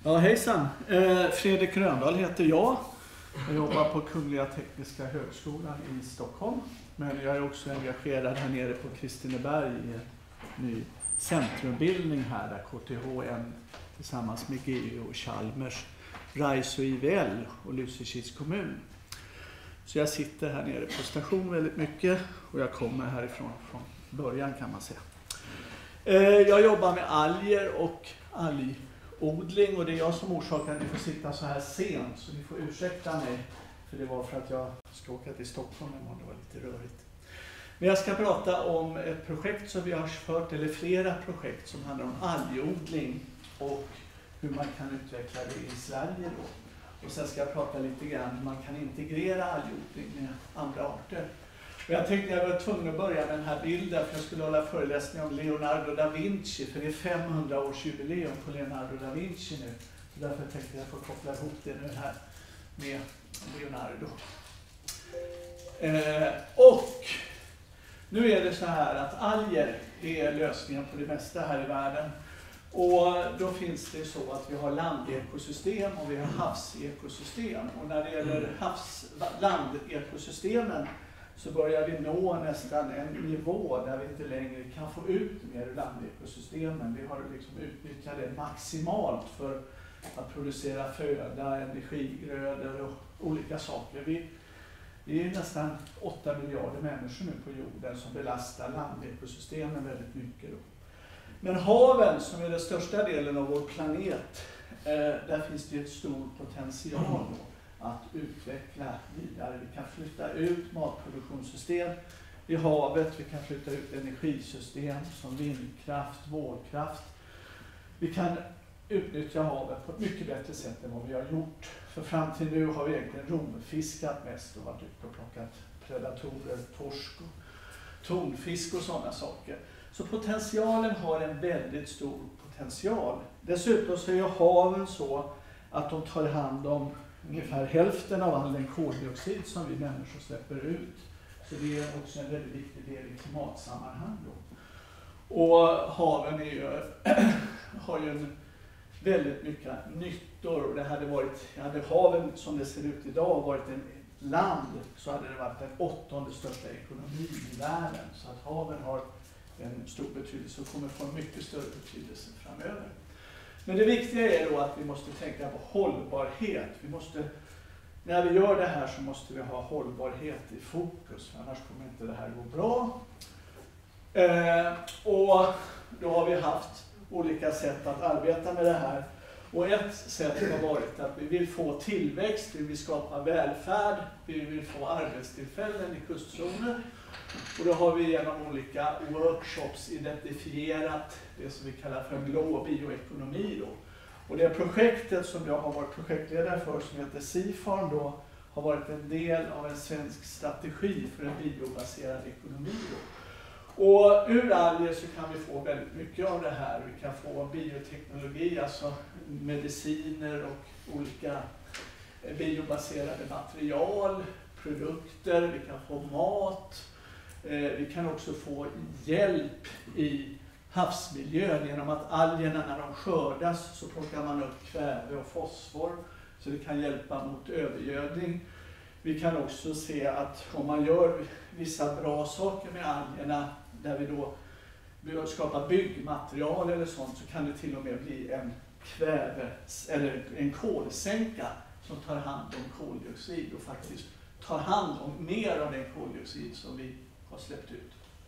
Ja, hejsan. Fredrik Röndahl heter jag. Jag jobbar på Kungliga Tekniska Högskolan i Stockholm. Men jag är också engagerad här nere på Kristineberg i en ny centrumbildning här där KTHN tillsammans med GU och Chalmers, RISE och IVL och Lysekils kommun. Så jag sitter här nere på station väldigt mycket och jag kommer härifrån från början kan man säga. Jag jobbar med alger och algodling och det är jag som orsakar att ni får sitta så här sent så ni får ursäkta mig för det var för att jag ska åka till Stockholm imorgon, det var lite rörigt. Men jag ska prata om ett projekt som vi har fört, eller flera projekt som handlar om algodling och hur man kan utveckla det i Sverige då. Och sen ska jag prata lite grann hur man kan integrera algodling med andra arter. Och jag tänkte jag var tvungen att börja med den här bilden för jag skulle hålla föreläsning om Leonardo da Vinci för det är 500-årsjubileum på Leonardo da Vinci nu. Så därför tänkte jag få koppla ihop det nu här med Leonardo. Och nu är det så här att alger är lösningen på det mesta här i världen. Och då finns det så att vi har landekosystem och vi har havsekosystem. Och när det gäller landekosystemen så börjar vi nå nästan en nivå där vi inte längre kan få ut mer ur landekosystemen. Vi har liksom utnyttjat det maximalt för att producera föda, energigrödor och olika saker. Vi är nästan 8 miljarder människor nu på jorden som belastar landekosystemen väldigt mycket då. Men haven som är den största delen av vår planet, där finns det ett stor potential då att utveckla vidare. Vi kan flytta ut matproduktionssystem i havet, vi kan flytta ut energisystem som vindkraft, vågkraft. Vi kan utnyttja havet på ett mycket bättre sätt än vad vi har gjort. För fram till nu har vi egentligen rovfiskat mest och varit ute och plockat predatorer, torsk och tonfisk och sådana saker. Så potentialen har en väldigt stor potential. Dessutom så är haven så att de tar hand om ungefär hälften av all den koldioxid som vi människor släpper ut. Så det är också en väldigt viktig del i klimatsammanhang då. Och haven har ju en väldigt mycket nyttor. Det hade haven som det ser ut idag varit en land så hade det varit den 8:e största ekonomin i världen. Så att haven har en stor betydelse och kommer få en mycket större betydelse framöver. Men det viktiga är då att vi måste tänka på hållbarhet. När vi gör det här så måste vi ha hållbarhet i fokus, annars kommer inte det här gå bra. Och då har vi haft olika sätt att arbeta med det här. Och ett sätt har varit att vi vill få tillväxt, vi vill skapa välfärd, vi vill få arbetstillfällen i kustzoner. Och då har vi genom olika workshops identifierat det som vi kallar för en blå bioekonomi då. Och det projektet som jag har varit projektledare för som heter Seafarm då har varit en del av en svensk strategi för en biobaserad ekonomi då. Och ur alger så kan vi få väldigt mycket av det här. Vi kan få bioteknologi, alltså mediciner och olika biobaserade material, produkter, vi kan få mat. Vi kan också få hjälp i havsmiljön genom att algerna när de skördas så plockar man upp kväve och fosfor så det kan hjälpa mot övergödning. Vi kan också se att om man gör vissa bra saker med algerna där vi då skapar byggmaterial eller sånt så kan det till och med bli en en kolsänka som tar hand om koldioxid och faktiskt tar hand om mer av den koldioxid som vi har släppt ut.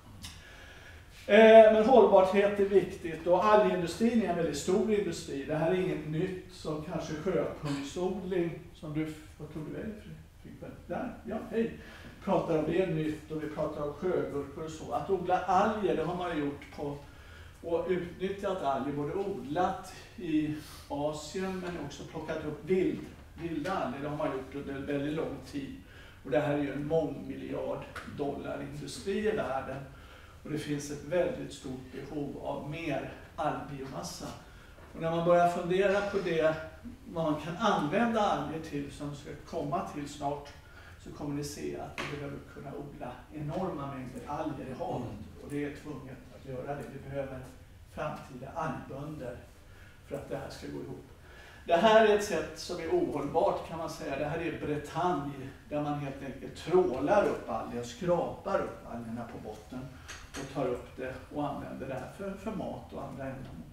Men hållbarhet är viktigt och algindustrin är en väldigt stor industri. Det här är inget nytt som kanske sjöpungsodling som vad tror du är där? Ja, hej. Pratar om det är nytt och vi pratar om sjögurkor och så. Att odla alger det har man gjort på och utnyttjat alger, både odlat i Asien men också plockat upp vilda alger. Det har man gjort under väldigt lång tid. Och det här är ju en mångmiljard-dollar-industri i världen. Och det finns ett väldigt stort behov av mer algbiomassa. Och när man börjar fundera på det, vad man kan använda alger till som ska komma till snart, så kommer ni se att vi behöver kunna odla enorma mängder alger i havet. Och det är tvunget att göra det. Vi behöver framtida algbönder för att det här ska gå ihop. Det här är ett sätt som är ohållbart kan man säga. Det här är Bretagne där man helt enkelt trålar upp alger, skrapar upp algerna på botten och tar upp det och använder det här för mat och andra ändamål.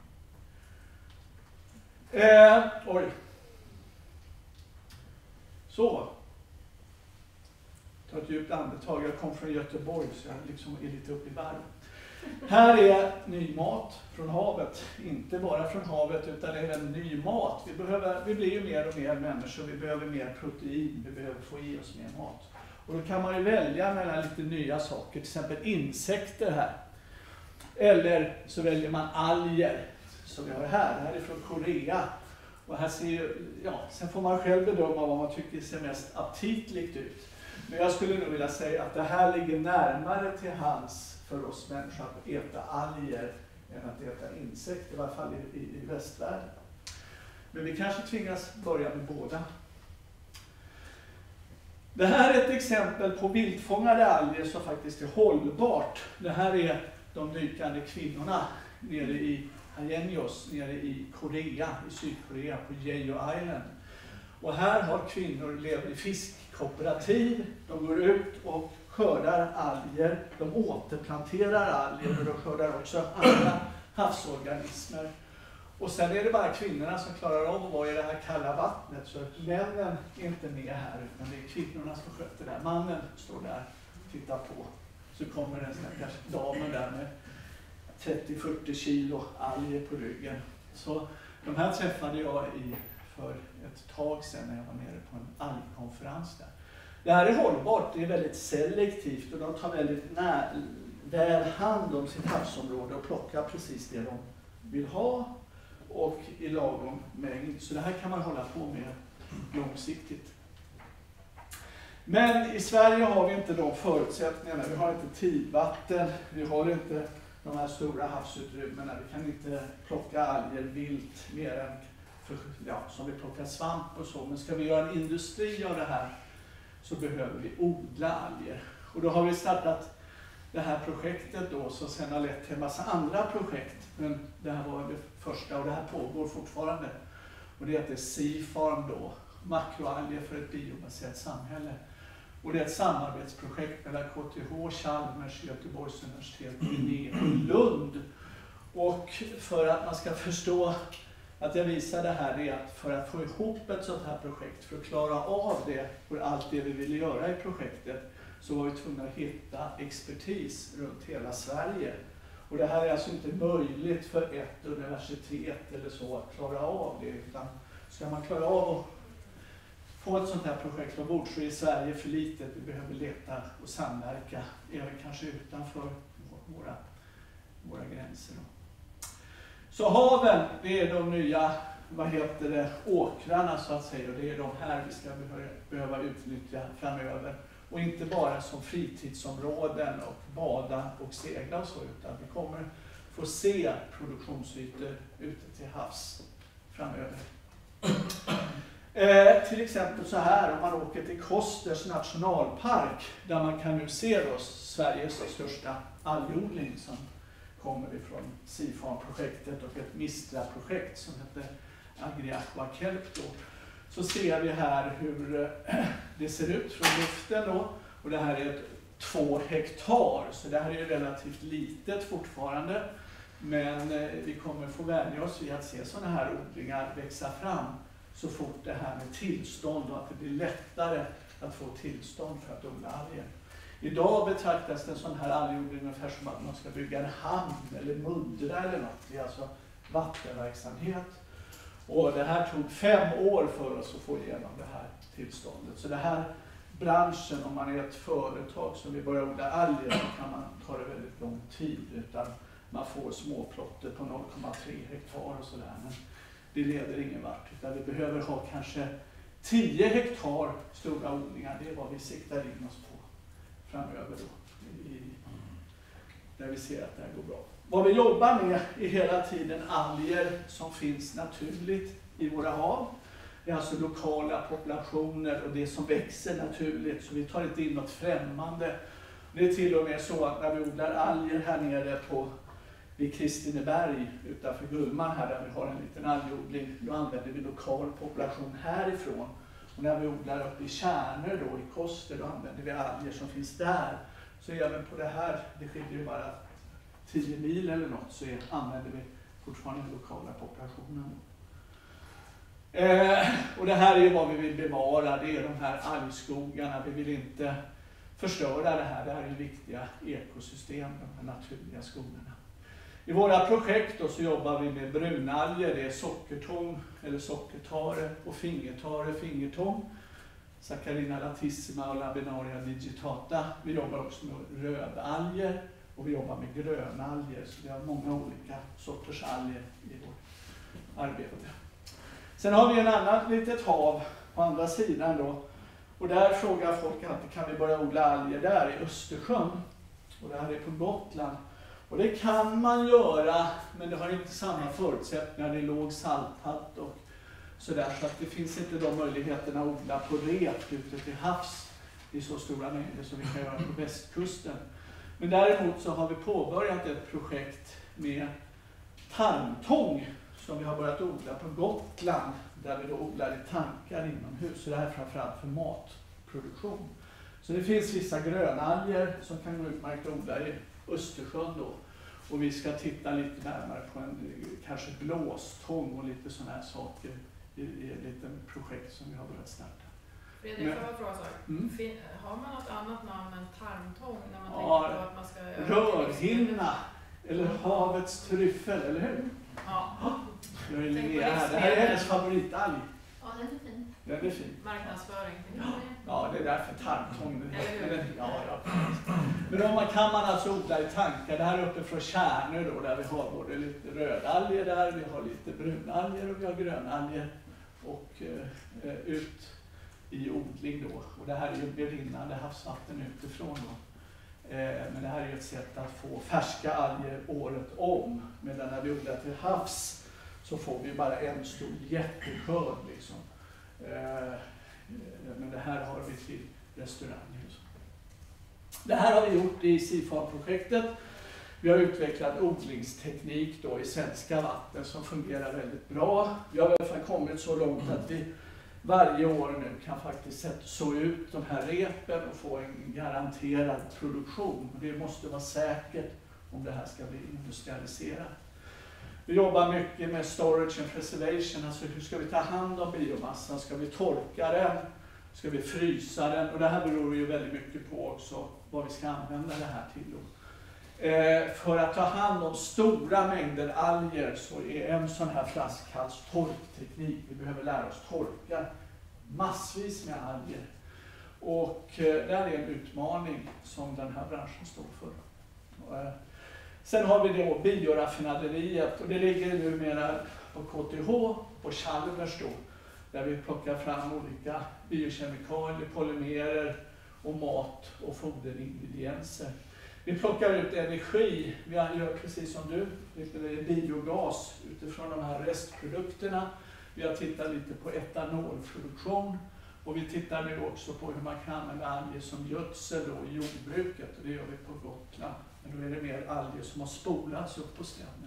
Oj. Så. Ta ett djupt andetag. Jag kom från Göteborg så jag liksom är lite uppe i varv. Här är ny mat från havet. Inte bara från havet utan även ny mat. Vi blir ju mer och mer människor. Vi behöver mer protein. Vi behöver få i oss mer mat. Och då kan man ju välja mellan lite nya saker. Till exempel insekter här. Eller så väljer man alger. Som vi har här. Det här är från Korea. Och här ser ju, sen får man själv bedöma vad man tycker ser mest aptitligt ut. Men jag skulle nog vilja säga att det här ligger närmare till hands för oss människor att äta alger än att äta insekter, i varje fall i västvärlden. Men vi kanske tvingas börja med båda. Det här är ett exempel på vildfångade alger som faktiskt är hållbart. Det här är de dykande kvinnorna nere i Haienios, nere i Korea, i Sydkorea, på Jeju Island. Och här har kvinnor levt i fiskkooperativ. De går ut och skördar alger. De återplanterar alger och de skördar också andra havsorganismer. Och sen är det bara kvinnorna som klarar av att vara i det här kalla vattnet. Så männen är inte med här utan det är kvinnorna som sköter det här. Mannen står där och tittar på. Så kommer en stackars damen där med 30-40 kilo alger på ryggen. Så de här träffade jag för ett tag sedan när jag var nere på en algkonferens där. Det här är hållbart, det är väldigt selektivt och de tar väldigt väl hand om sitt havsområde och plockar precis det de vill ha och i lagom mängd. Så det här kan man hålla på med långsiktigt. Men i Sverige har vi inte de förutsättningarna. Vi har inte tidvatten, vi har inte de här stora havsutrymmena. Vi kan inte plocka alger vilt mer än som vi plockar svamp och så. Men ska vi göra en industri av det här så behöver vi odla alger. Och då har vi startat det här projektet då som sen har lett till en massa andra projekt. Men det här var det första och det här pågår fortfarande. Och det heter Seafarm då, makroalger för ett biobaserat samhälle. Och det är ett samarbetsprojekt mellan KTH, Chalmers, Göteborgs universitet, Linné och Lund. Och för att man ska förstå att jag visar det här är att för att få ihop ett sådant här projekt, för att klara av det och allt det vi ville göra i projektet, så var vi tvungna att hitta expertis runt hela Sverige. Och det här är alltså inte möjligt för ett universitet eller så att klara av det, utan ska man klara av att få ett sånt här projekt på bord så är Sverige för litet. Vi behöver leta och samverka, även kanske utanför våra gränser. Så haven, det är de nya, åkrarna så att säga. Och det är de här vi ska behöva utnyttja framöver. Och inte bara som fritidsområden och bada och segla och så, utan vi kommer få se produktionsytor ute till havs framöver. Till exempel så här, om man åker till Kosters nationalpark där man kan nu se då Sveriges största algodling som kommer ifrån Seafarm-projektet och ett Mistra-projekt som heter Agri-Aqua Kelp då. Så ser vi här hur det ser ut från luften då. Och det här är 2 hektar, så det här är relativt litet fortfarande. Men vi kommer få vänja oss vid att se sådana här odlingar växa fram så fort det här med tillstånd och att det blir lättare att få tillstånd för att odla alger. Idag betraktas en sån här algodling ungefär som att man ska bygga en hamn eller muddra eller något. Det är alltså vattenverksamhet. Och det här tog 5 år för oss att få igenom det här tillståndet. Så det här branschen, om man är ett företag som vill börja odla alger, så kan man ta det väldigt lång tid. Utan man får småplotter på 0,3 hektar och sådär. Men det leder ingen vart. Utan vi behöver ha kanske 10 hektar stora odlingar. Det är vad vi siktar in oss på framöver då. Där vi ser att det här går bra. Vad vi jobbar med är hela tiden alger som finns naturligt i våra hav. Det är alltså lokala populationer och det som växer naturligt. Så vi tar inte in något främmande. Det är till och med så att när vi odlar alger här nere på vid Kristineberg utanför Gullmarn här där vi har en liten algodling. Då använder vi lokal population härifrån. Och när vi odlar uppe i Kärnö då i Koster, då använder vi alger som finns där. Så även på det här, det skiljer ju bara 10 mil eller något, så använder vi fortfarande den lokala populationen. Och det här är ju vad vi vill bevara, det är de här algskogarna. Vi vill inte förstöra det här är ju viktiga ekosystem, de här naturliga skogarna. I våra projekt då så jobbar vi med brunalger, det är sockertång eller sockertare och fingertång. Saccharina latissima och Laminaria digitata. Vi jobbar också med rödalger och vi jobbar med grönalger. Så vi har många olika sorters alger i vårt arbete. Sen har vi en annan litet hav på andra sidan då. Och där frågar folk alltid, kan vi börja odla alger där i Östersjön? Och det här är på Gotland. Och det kan man göra, men det har inte samma förutsättningar. Det är låg salthalt och sådär. Så att det finns inte de möjligheterna att odla på rep ute till havs i så stora mängder som vi kan göra på västkusten. Men däremot så har vi påbörjat ett projekt med tarmtång som vi har börjat odla på Gotland. Där vi då odlar i tankar inomhus. Så det här är framförallt för matproduktion. Så det finns vissa grönalger som kan gå utmärkt att odla i Östersjön då. Och vi ska titta lite närmare på en kanske blåstång och lite sådana här saker i ett litet projekt som vi har börjat starta. Fredrik, får jag fråga så här. Har man något annat namn än tarmtång när man tänker på att man ska... Rörhinna eller havets tryffel, eller hur? Ja. Det här är hennes favoritalg. Ja, den är fin. Den är fin. Marknadsföring. Ja, det är därför tarmtång. Ja. Men då kan man alltså odla i tankar. Det här är uppe från Kärnö då, där vi har både lite rödalger där, vi har lite brunalger och vi har grönalger. Och ut i odling då. Och det här är ju berinnande havsvatten utifrån då. Men det här är ju ett sätt att få färska alger året om. Medan när vi odlar till havs så får vi bara en stor jätteskörd liksom. Men det här har vi till restauranger. Det här har vi gjort i CIFAR-projektet. Vi har utvecklat odlingsteknik då i svenska vatten som fungerar väldigt bra. Vi har i alla fall kommit så långt att vi varje år nu kan faktiskt så ut de här repen och få en garanterad produktion. Det måste vara säkert om det här ska bli industrialiserat. Vi jobbar mycket med storage and preservation, alltså hur ska vi ta hand om biomassan? Ska vi torka den? Ska vi frysa den? Och det här beror ju väldigt mycket på också vad vi ska använda det här till. För att ta hand om stora mängder alger så är en sån här flaskhals torkteknik. Vi behöver lära oss torka massvis med alger. Och det är en utmaning som den här branschen står för. Sen har vi då bioraffinaderiet och det ligger numera på KTH och Chalmers då, där vi plockar fram olika biokemikalier, polymerer och mat och foderingredienser. Vi plockar ut energi, vi gör precis som du, lite biogas utifrån de här restprodukterna. Vi har tittat lite på etanolproduktion och vi tittar nu också på hur man kan använda alger som gödsel då i jordbruket och det gör vi på Gotland. Men då är det mer alger som har spolats upp på stränderna.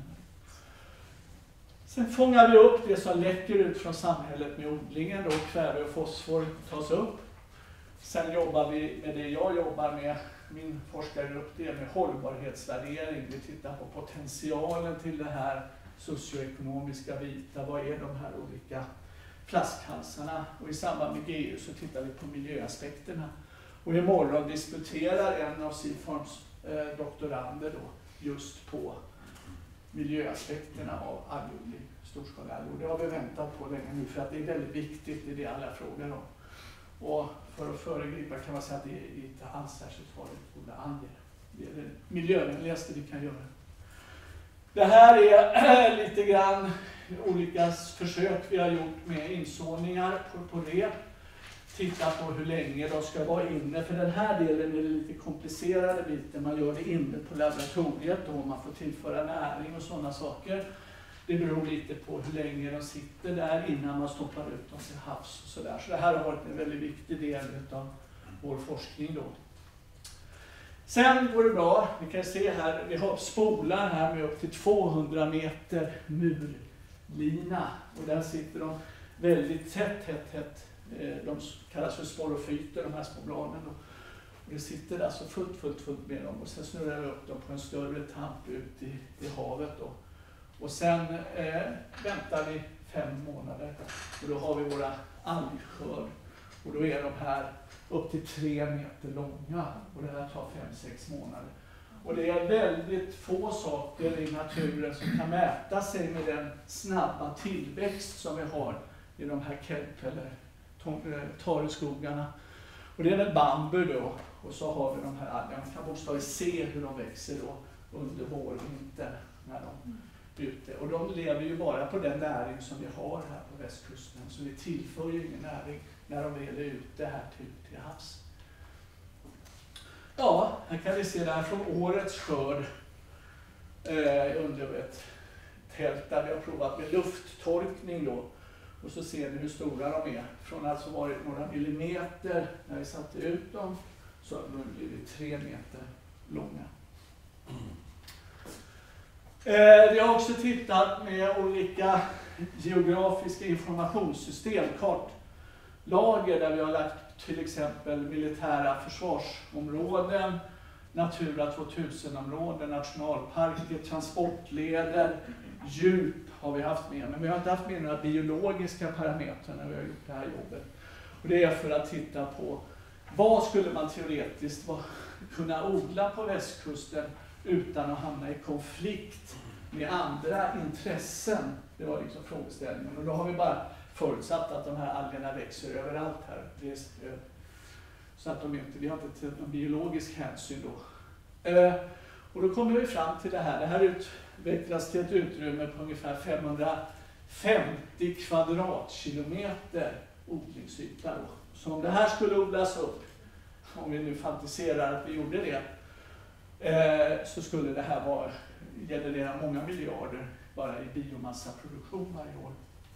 Sen fångar vi upp det som läcker ut från samhället med odlingen, då kväve och fosfor tas upp. Sen jobbar vi med det jag jobbar med, min forskargrupp, det är med hållbarhetsvärdering. Vi tittar på potentialen till det här socioekonomiska vita, vad är de här olika flaskhalsarna? Och i samband med GU så tittar vi på miljöaspekterna. Och imorgon disputerar en av CIFARs doktorander då just på miljöaspekterna av algodling, storskalig algodling. Det har vi väntat på länge nu för att det är väldigt viktigt, det är det alla frågar om. Och för att föregripa kan man säga att det är inte alls särskilt farligt att odla alger. Det är det miljövänligaste vi kan göra. Det här är lite grann olika försök vi har gjort med insåningar på rep. Titta på hur länge de ska vara inne. För den här delen är det lite komplicerade biten. Man gör det inne på laboratoriet och man får tillföra näring och sådana saker. Det beror lite på hur länge de sitter där innan man stoppar ut dem till havs och sådär. Så det här har varit en väldigt viktig del av vår forskning då. Sen går det bra, vi kan se här, vi har spolar här med upp till 200 meter murlina. Och där sitter de väldigt tätt. De kallas för sporofyter, de här små bladen. Och det sitter alltså fullt med dem. Och sen snurrar vi upp dem på en större tamp ut i havet då. Och sen väntar vi 5 månader. Och då har vi våra algskörd. Och då är de här upp till 3 meter långa. Och det här tar 5-6 månader. Och det är väldigt få saker i naturen som kan mäta sig med den snabba tillväxt som vi har i de här kelp- eller tareskogarna. Och det är väl bambu då. Och så har vi de här algerna. Man kan bokstavligt se hur de växer då under vår och vinter när de är ute. Och de lever ju bara på den näring som vi har här på västkusten. Så vi tillför ju ingen näring när de väl är ute här till havs. Ja, här kan vi se det här från årets skörd under ett tält där vi har provat med lufttorkning då. Och så ser ni hur stora de är. Från alltså varit några millimeter när vi satte ut dem så har de blivit 3 meter långa. Vi har också tittat med olika geografiska informationssystem, kartlager där vi har lagt till exempel militära försvarsområden, Natura 2000-områden, nationalparker, transportleder, djup har vi haft med. Men vi har inte haft med några biologiska parametrar när vi har gjort det här jobbet. Och det är för att titta på vad skulle man teoretiskt kunna odla på västkusten utan att hamna i konflikt med andra intressen. Det var liksom frågeställningen. Och då har vi bara förutsatt att de här algerna växer överallt här. Så att vi har inte någon biologisk hänsyn då. Och då kommer vi fram till det här. Det här utvecklas till ett utrymme på ungefär 550 kvadratkilometer odlingsyta då. Så om det här skulle odlas upp, om vi nu fantiserar att vi gjorde det, så skulle det här generera många miljarder bara i biomassaproduktion varje år.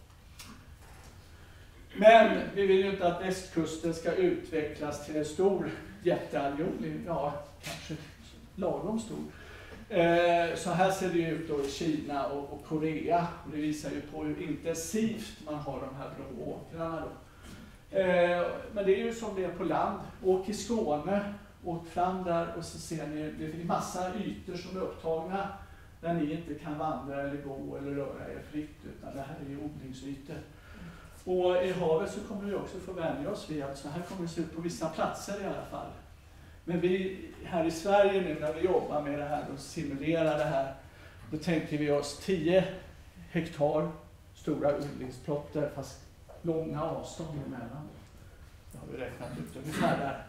Men vi vill ju inte att västkusten ska utvecklas till en stor jättealgodling, ja kanske lagom stor. Så här ser det ut då i Kina och Korea. Och det visar ju på hur intensivt man har de här blå åkrarna då. Men det är ju som det är på land. Åk i Skåne, åk fram där och så ser ni, det finns massa ytor som är upptagna där ni inte kan vandra eller gå eller röra er fritt, utan det här är ju odlingsytor. Och i havet så kommer vi också få vänja oss vid att så här kommer det se ut på vissa platser i alla fall. Men vi här i Sverige nu när vi jobbar med det här och simulerar det här, då tänker vi oss 10 hektar stora odlingsplotter fast långa avstånd emellan. Det har vi räknat ut ungefär där.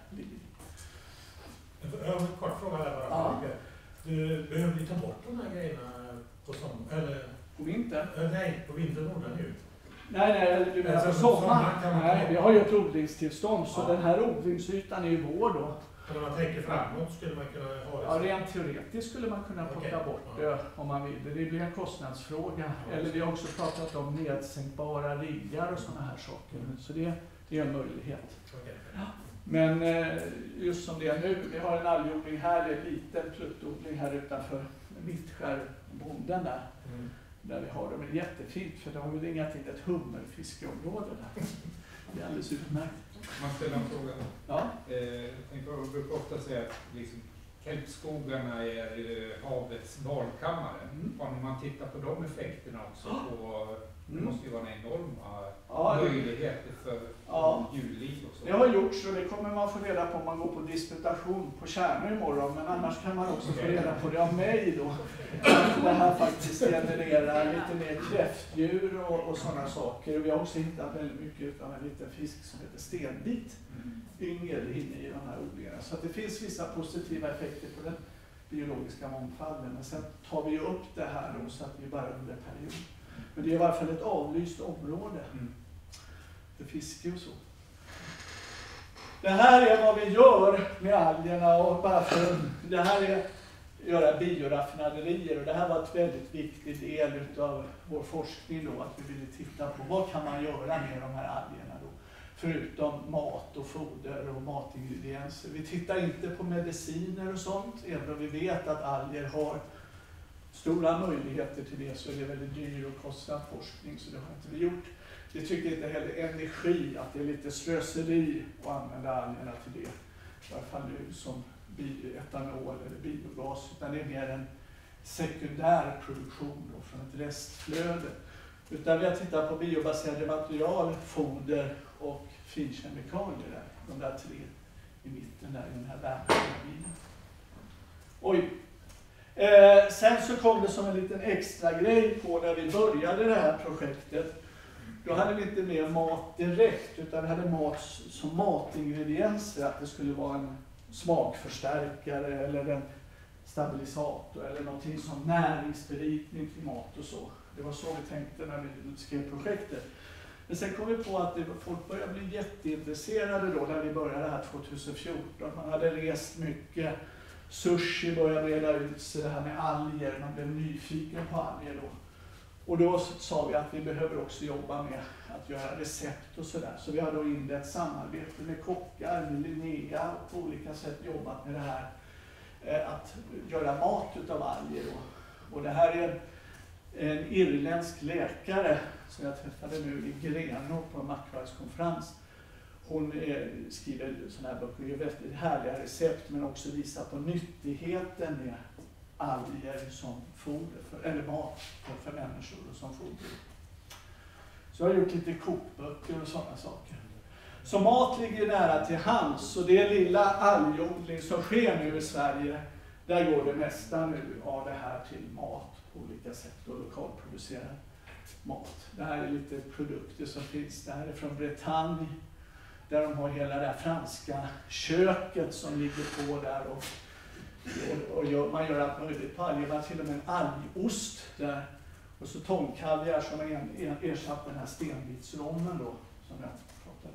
Jag har en kort fråga där bara. Ja. Du behöver vi ta bort de här grejerna på på vintern? Nej, på vintern ordnar nu. Nej, du menar på sommaren? Nej, vi har ju ett odlingstillstånd så den här odlingsytan är ju vår då. Men om man tänker framåt skulle man kunna ha det? Ja, rent teoretiskt skulle man kunna plocka bort det om man vill. Det blir en kostnadsfråga. Eller vi har också pratat om nedsänkbara riggar och sådana här saker. Så det är en möjlighet. Ja. Men just som det är nu, vi har en algodling här, en liten pluttodling här utanför Mittskärbonden där. Där vi har dem. Det är jättefint för de har vi ringat in ett hummerfiskeområde där. Det är alldeles utmärkt. Man ställer en fråga. Ja. Jag brukar ofta säga att liksom, kelpskogarna är havets barnkammare. Om man tittar på de effekterna också, det måste ju vara en enorma möjligheter för djurliv och så. Det har gjorts och det kommer man få reda på om man går på disputation på Kärnö imorgon. Men annars kan man också få reda på det av mig då. Det här faktiskt genererar lite mer kräftdjur och sådana saker. Och vi har också hittat väldigt mycket av en liten fisk som heter stenbit. Yngel inne i de här odlingarna. Så att det finns vissa positiva effekter på den biologiska mångfalden. Men sen tar vi upp det här då, så att vi bara under period. Men det är i alla fall ett avlyst område för fiske och så. Det här är vad vi gör med algerna och bara för det här är göra bioraffinaderier och det här var ett väldigt viktig del av vår forskning då, att vi ville titta på vad kan man göra med de här algerna då. förutom mat och foder och matingredienser. Vi tittar inte på mediciner och sånt, även om vi vet att alger har stora möjligheter till det, så är det väldigt dyr och kostsam forskning, så det har inte vi gjort. Vi tycker inte heller energi, att det är lite slöseri att använda algerna till det. I alla fall nu som etanol eller biogas, utan det är mer en sekundär produktion då, från ett restflöde. Utan vi har tittat på biobaserade material, foder och finkemikalier där. De där tre i mitten där i den här värmepyramiden. Oj! Sen så kom det som en liten extra grej på när vi började det här projektet. Då hade vi inte mer mat direkt, utan vi hade mat som matingredienser. Att det skulle vara en smakförstärkare eller en stabilisator eller någonting som näringsberikning till mat och så. Det var så vi tänkte när vi skrev projektet. Men sen kom vi på att folk började bli jätteintresserade då när vi började det här 2014. Man hade rest mycket, sushi började breda ut sig, det här med alger, man blev nyfiken på alger då. Och då sa vi att vi behöver också jobba med att göra recept och sådär. Så vi har då inlett samarbete med kockar, med Linnea och på olika sätt jobbat med det här. Att göra mat utav alger då. Och det här är en irländsk läkare som jag träffade nu i Greno på en makrokonferens. Hon skriver sådana här böcker, gör väldigt härliga recept men också visar på nyttigheten med alger som foder, eller mat för människor och som foder. Så jag har gjort lite kokböcker och sådana saker. Så mat ligger nära till hands, och det lilla algodling som sker nu i Sverige, där går det mesta nu av det här till mat på olika sätt och lokalproducerad mat. Det här är lite produkter som finns, det här är från Bretagne, där de har hela det här franska köket som ligger på där och man gör allt möjligt på alger. Man har till och med en algost där och så tångkaviar som ersatt den här stenbitsrommen då som jag pratade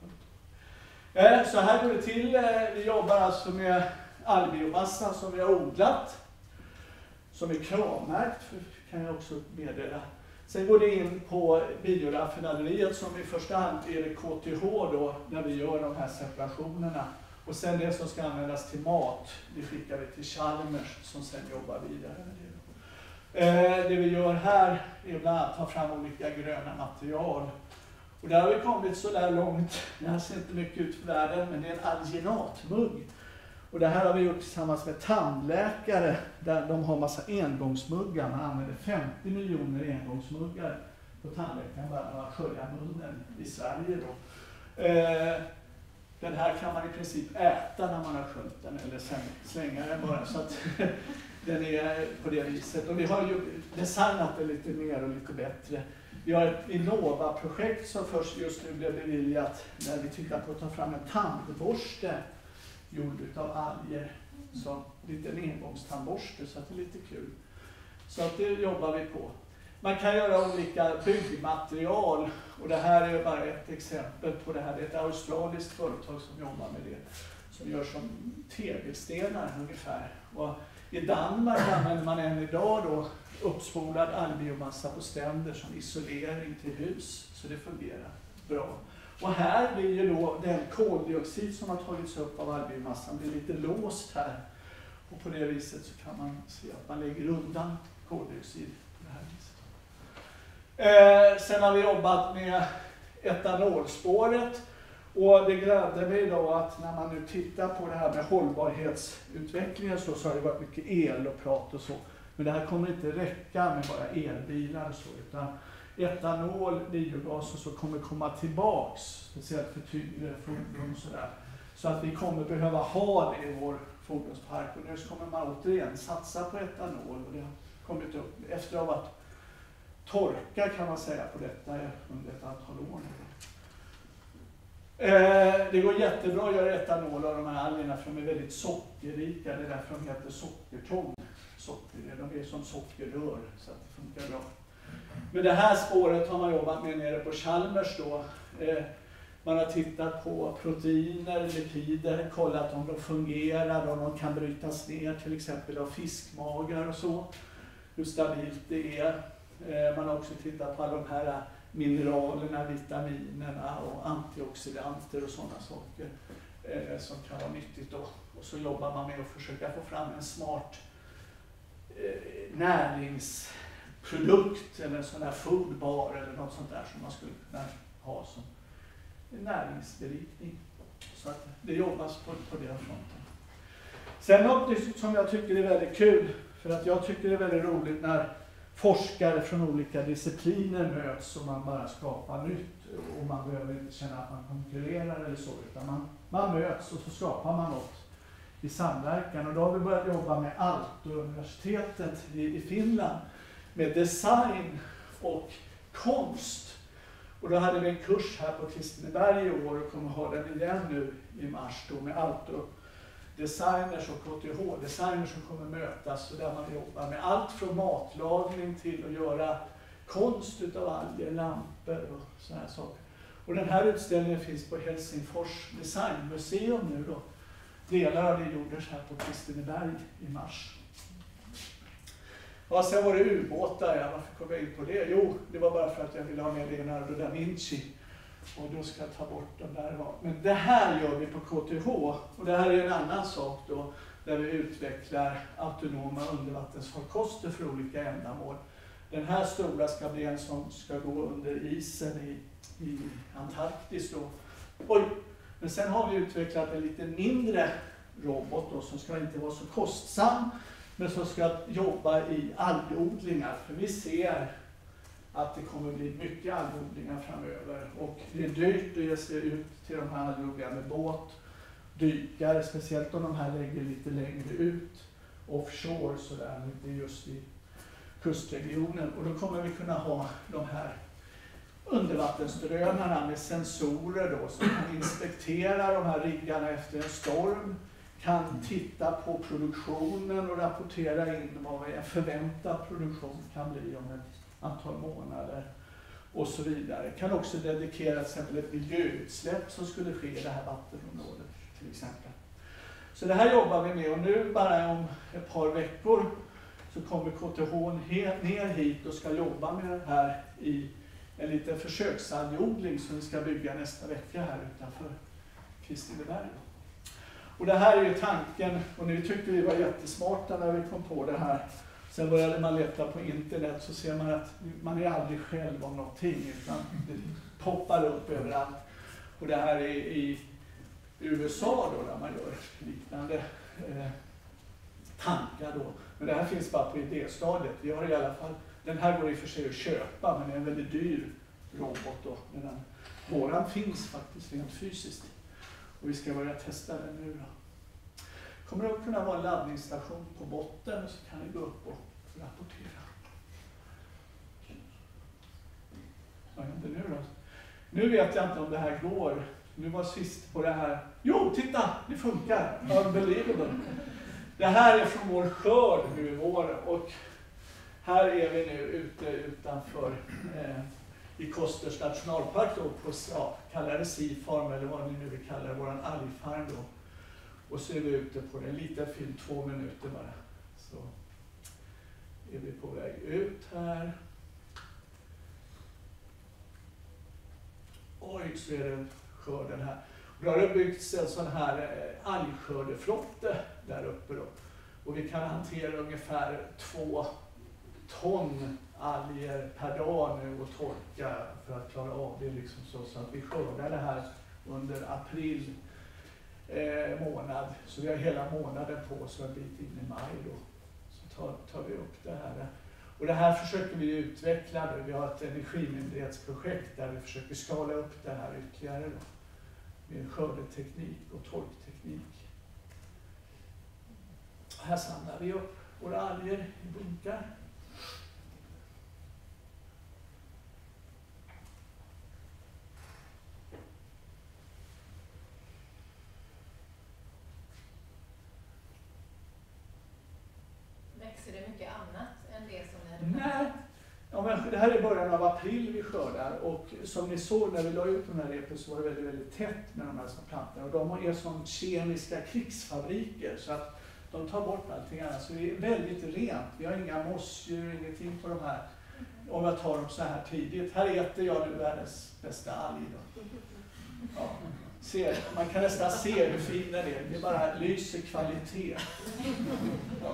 om. Så här går det till. Vi jobbar alltså med algbiomassa som vi har odlat, som är kravmärkt, kan jag också meddela. Sen går det in på bioraffinaderiet som i första hand är det KTH då, där vi gör de här separationerna. Och sen det som ska användas till mat, det skickar vi till Chalmers som sen jobbar vidare med det. Det vi gör här är bland annat att ta fram olika gröna material. Och där har vi kommit så där långt, det här ser inte mycket ut för världen, men det är en alginatmugg. Och det här har vi gjort tillsammans med tandläkare, där de har massa engångsmuggar. Man använder 50 miljoner engångsmuggar på tandläkaren bara att skölja munnen i Sverige då. Den här kan man i princip äta när man har sköljt den, eller slänga den bara, så att den är på det viset. Och vi har ju designat det lite mer och lite bättre. Vi har ett Innova-projekt som först just nu blev beviljat när vi tittar på att ta fram en tandborste gjord utav alger, som liten engångstandborste, så att det är lite kul. Så att det jobbar vi på. Man kan göra olika byggmaterial, och det här är bara ett exempel på det här. Det är ett australiskt företag som jobbar med det, som gör som tegelstenar ungefär. Och i Danmark använder man än idag då uppspolad algbiomassa på ständer som isolering till hus, så det fungerar bra. Och här blir ju då den koldioxid som har tagits upp av algbiomassan blir lite låst här. Och på det viset så kan man se att man lägger undan koldioxid på det här viset. Sen har vi jobbat med etanolspåret. Och det glädde mig då att när man nu tittar på det här med hållbarhetsutvecklingen så har det varit mycket el och prat och så. Men det här kommer inte räcka med bara elbilar och så, utan etanol, biogas och så kommer komma tillbaks, speciellt för tyngre fordon och sådär. Så att vi kommer behöva ha det i vår fordonspark, och nu kommer man återigen satsa på etanol, och det har kommit upp efter att ha varit torka kan man säga på detta under ett antal år. Det går jättebra att göra etanol av de här algerna, för de är väldigt sockerrika, det är därför de heter sockertång. De är som sockerrör, så att det funkar bra. Men det här spåret har man jobbat med nere på Chalmers då. Man har tittat på proteiner, lipider, kollat om de fungerar, om de kan brytas ner till exempel av fiskmagar och så. Hur stabilt det är. Man har också tittat på alla de här mineralerna, vitaminerna och antioxidanter och sådana saker som kan vara nyttigt då. Och så jobbar man med att försöka få fram en smart näringsprodukt eller en sån här foodbar eller något sånt där som man skulle kunna ha som näringsberikning. Så att det jobbas på den fronten. Sen något som jag tycker är väldigt kul, för att jag tycker det är väldigt roligt när forskare från olika discipliner möts och man bara skapar nytt och man behöver inte känna att man konkurrerar eller så, utan man möts och så skapar man något i samverkan. Och då har vi börjat jobba med Aalto-universitetet i Finland med design och konst. Och då hade vi en kurs här på Kristineberg i år och kommer ha den igen nu i mars då med Aalto-designers och KTH-designers som kommer mötas och där man jobbar med allt från matlagning till att göra konst utav alger, lampor och sådana här saker. Och den här utställningen finns på Helsingfors designmuseum nu då. Delar av det gjordes här på Kristineberg i mars. Ja, sen var det ubåtar, varför kom jag in på det? Jo, det var bara för att jag ville ha med Leonardo da Vinci. Och då ska jag ta bort den där. Men det här gör vi på KTH. Och det här är en annan sak då, där vi utvecklar autonoma undervattensfarkoster för olika ändamål. Den här stora ska bli en som ska gå under isen i Antarktis då. Oj! Men sen har vi utvecklat en lite mindre robot då, som ska inte vara så kostsam, men som ska jobba i algodlingar. För vi ser att det kommer bli mycket algodlingar framöver. Och det är dyrt att ge sig ut till de här algodlingarna med båt, dykare, speciellt om de här lägger lite längre ut, offshore sådär, inte just i kustregionen. Och då kommer vi kunna ha de här undervattensdrönarna med sensorer då, som kan inspektera de här riggarna efter en storm, kan titta på produktionen och rapportera in vad en förväntad produktion kan bli om ett antal månader och så vidare. Kan också dedikera till exempel ett miljöutsläpp som skulle ske i det här vattenområdet till exempel. Så det här jobbar vi med och nu bara om ett par veckor så kommer KTH ner hit och ska jobba med det här i en liten försöksalgodling som vi ska bygga nästa vecka här utanför Kristineberg. Och det här är ju tanken, och nu tyckte vi var jättesmarta när vi kom på det här. Sen började man leta på internet så ser man att man är aldrig själv om någonting utan det poppar upp överallt. Och det här är i USA då där man gör liknande tankar då. Men det här finns bara på idéstadiet. Vi har i alla fall, den här går i och för sig att köpa men det är en väldigt dyr robot då. Medan våran finns faktiskt rent fysiskt. Och vi ska börja testa den nu då. Kommer det att kunna vara en laddningsstation på botten och så kan ni gå upp och rapportera. Vad händer nu då? Nu vet jag inte om det här går. Nu var sist på det här. Jo, titta! Det funkar! Unbelievable! Det här är från vår skörd nu i vår och här är vi nu ute utanför i Kosters nationalpark då på, kallar det Seafarm eller vad ni nu vill kalla det, våran algfarm då. Och så är vi ute på den, lite film, 2 minuter bara. Så är vi på väg ut här. Oj, så är det skörden här. Och då har det byggts en sån här algskördeflotte där uppe då. Och vi kan hantera ungefär 2 ton alger per dag nu och torka för att klara av det liksom så att vi skördar det här under april månad. Så vi har hela månaden på oss en bit in i maj då. Så tar vi upp det här. Och det här försöker vi utveckla nu. Vi har ett energimyndighetsprojekt där vi försöker skala upp det här ytterligare då. Med skördeteknik och torkteknik. Här samlar vi upp våra alger i bunkar. Växer det mycket annat än det som ni hade planerat? Nej. Ja, men det här är början av april vi skördar och som ni såg när vi la ut de här repor så var det väldigt, väldigt tätt med de här plantorna. Och de är som kemiska krigsfabriker så att de tar bort allting annat. Så det är väldigt rent. Vi har inga mossdjur, ingenting på de här om jag tar dem så här tidigt. Här äter jag nu världens bästa alg då. Ja. Man kan nästan se hur fin den är. Det bara lyser kvalitet. Ja.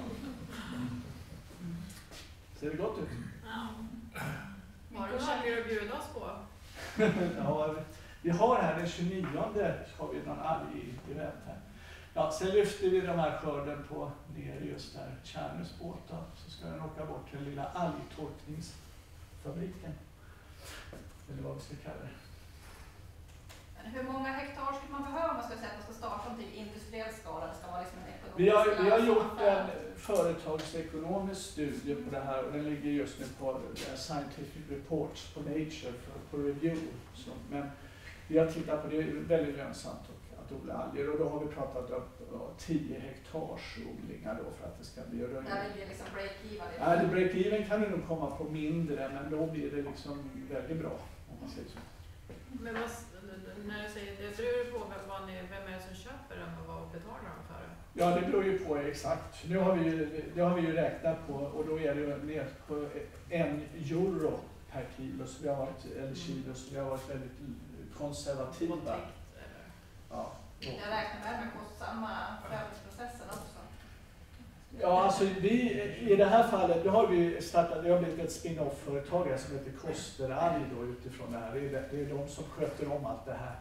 Ser det gott ut? Ja. Har du saker att bjuda oss på? Ja, vi har här den 29 har vi någon alg-event här. Ja, sen lyfter vi de här skörden på ner just där Tjärnös båt. Så ska den åka bort till den lilla algtorkningsfabriken. Eller vad vi ska kalla det. Hur många hektar skulle man behöva om man ska säga att man ska starta någonting industriell skala? Det ska vara liksom en ekonomisk vi har gjort en företagsekonomisk studie på det här och den ligger just nu på Scientific Reports på Nature på review. Men vi har tittat på det, är väldigt lönsamt att odla alger och då har vi pratat om 10 hektars odlingar då för att det ska bli Där ligger liksom break-even. Ja, break-even kan det nog komma på mindre men då blir det liksom väldigt bra om man säger så. Men när du säger det, beror det på vem är det som köper den och vad betalar de för det? Ja, det beror ju på exakt. Nu har det har vi ju räknat på och då är det ner på 1 euro per kilo, så vi har varit, eller kilo, så vi har varit väldigt konservativa. Ja. Jag räknar med kostsamma förädlingsprocessen också. Ja, alltså i det här fallet, då har vi startat, det har blivit ett spin-off-företag som heter Kosteralg då utifrån det här. Det är de som sköter om allt det här.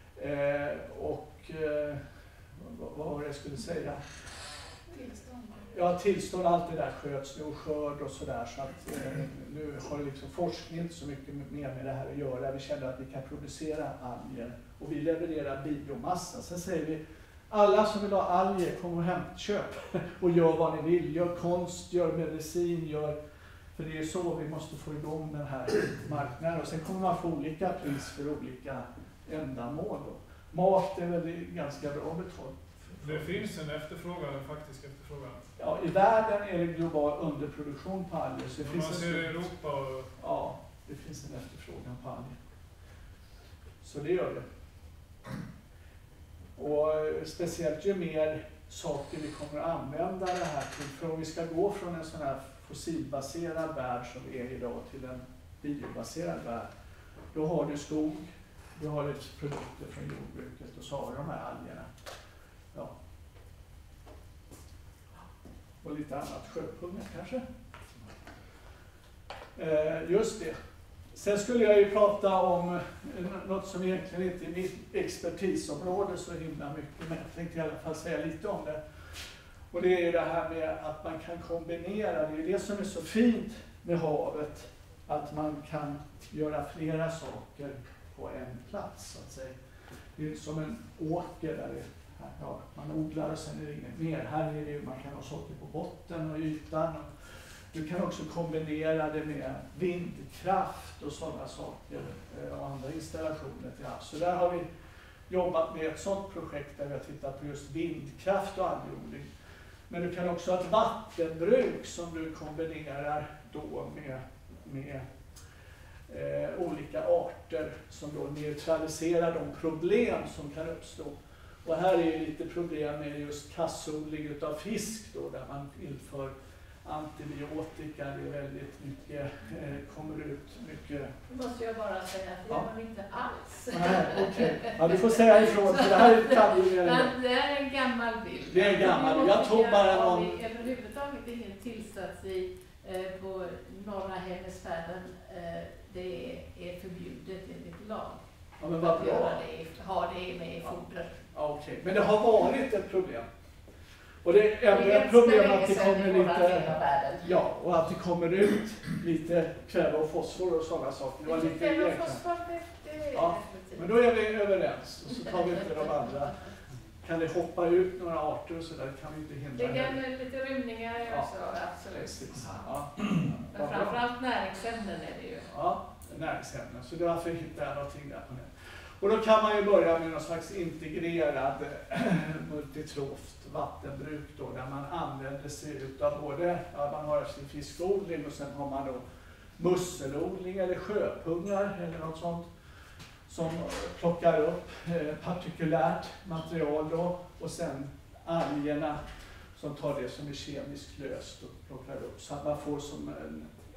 Vad var det jag skulle säga? Tillstånd. Ja, tillstånd, allt det där sköts nu och skörd och sådär. Så att nu har liksom forskningen inte så mycket mer med det här att göra. Vi känner att vi kan producera alger och vi levererar biomassa. Sen säger vi, alla som vill ha alger, kom och köp och gör vad ni vill. Gör konst, gör medicin, för det är så vi måste få igång den här marknaden. Och sen kommer man få olika pris för olika ändamål då. Mat är väl ganska bra betalt. Det finns en efterfrågan, en faktisk efterfrågan. Ja, i världen är det global underproduktion på alger. Så det finns man ser i Europa och... Ja, det finns en efterfrågan på alger. Så det gör det. Och speciellt ju mer saker vi kommer att använda det här till. För om vi ska gå från en sån här fossilbaserad värld som vi är idag till en biobaserad värld. Då har du skog, du har produkter från jordbruket och så har du de här algerna. Ja. Och lite annat, sjöpungar kanske. Just det. Sen skulle jag ju prata om något som egentligen inte är mitt expertisområde så himla mycket, men jag tänkte i alla fall säga lite om det. Och det är ju det här med att man kan kombinera, det är det som är så fint med havet, att man kan göra flera saker på en plats så att säga. Det är som en åker där man odlar och sen är det inget mer. Här är det ju, man kan ha saker på botten och ytan. Du kan också kombinera det med vindkraft och sådana saker och andra installationer. Så där har vi jobbat med ett sådant projekt där vi har tittat på just vindkraft och algodling. Men du kan också ha ett vattenbruk som du kombinerar då med olika arter som då neutraliserar de problem som kan uppstå. Och här är ju lite problem med just kassodling utav fisk då, där man inför antibiotika, det är väldigt mycket, kommer ut mycket. Det måste jag bara säga, det gör man inte alls. Nej, okej. Ja, du får säga ifrån, för det här kan ju... Det är en gammal bild. Det är en gammal, jag tog bara någon... Överhuvudtaget ingen tillsats på norra hemisfären, det är förbjudet enligt lag. Ja, men vad bra. Ha det med i foder. Ja, okej. Men det har varit ett problem. Och det är ett problem att det kommer lite... Ja, och att det kommer ut lite kväve och fosfor och sådana saker. Det var lite kväve och fosfor, ja, men då är vi överens. Och så tar vi inte de andra. Kan det hoppa ut några arter och sådär kan vi inte hindra. Det kan lite rymningar också, absolut. Precis. Ja. Men framförallt näringsämnen är det ju. Ja, näringsämnen. Så därför hittar jag någonting där på det. Och då kan man ju börja med någon slags integrerad multitroft vattenbruk då, där man använder sig utav både, man har sin fiskodling och sen har man då musselodling eller sjöpungar eller något sånt som plockar upp partikulärt material då och sen algerna som tar det som är kemiskt löst och plockar upp så att man får som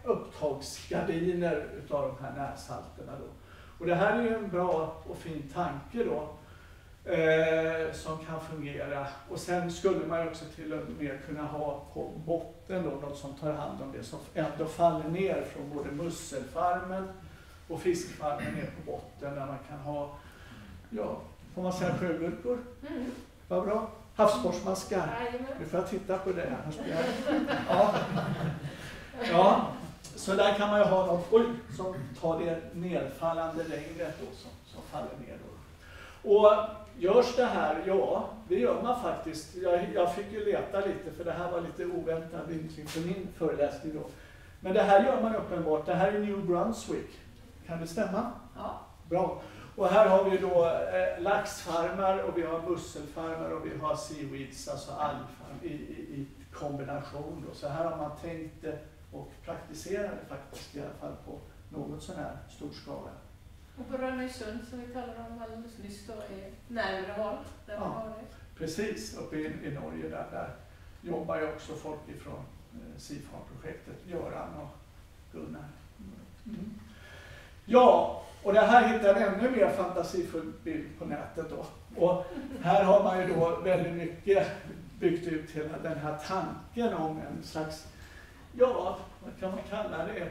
upptagsgardiner utav de här närsalterna då. Och det här är ju en bra och fin tanke då som kan fungera. Och sen skulle man ju också till och med kunna ha på botten då något som tar hand om det som ändå faller ner från både musselfarmen och fiskfarmen ner på botten där man kan ha, ja, får man säga sjögurkor? Vad bra. Havsborrsmaskar. Nu får jag titta på det. Ja. Ja, så där kan man ju ha något som tar det nedfallande regnet då som faller ner då. Och görs det här? Ja, det gör man faktiskt. Jag fick ju leta lite för det här var lite oväntad vinkling för min föreläsning då. Men det här gör man uppenbart. Det här är New Brunswick. Kan det stämma? Ja. Bra. Och här har vi då laxfarmar och vi har musselfarmar och vi har seaweeds, alltså algfarm i kombination då. Så här har man tänkt det och praktiserat det faktiskt i alla fall på något sån här stor skala. Och på Rönnöysund som vi talade om alldeles nyss då är närmare håll där man har det. Precis, uppe i Norge där jobbar ju också folk ifrån SIFAR-projektet, Göran och Gunnar. Mm. Ja, och det här hittar en ännu mer fantasifull bild på nätet då. Och här har man ju då väldigt mycket byggt ut hela den här tanken om en slags, ja, vad kan man kalla det?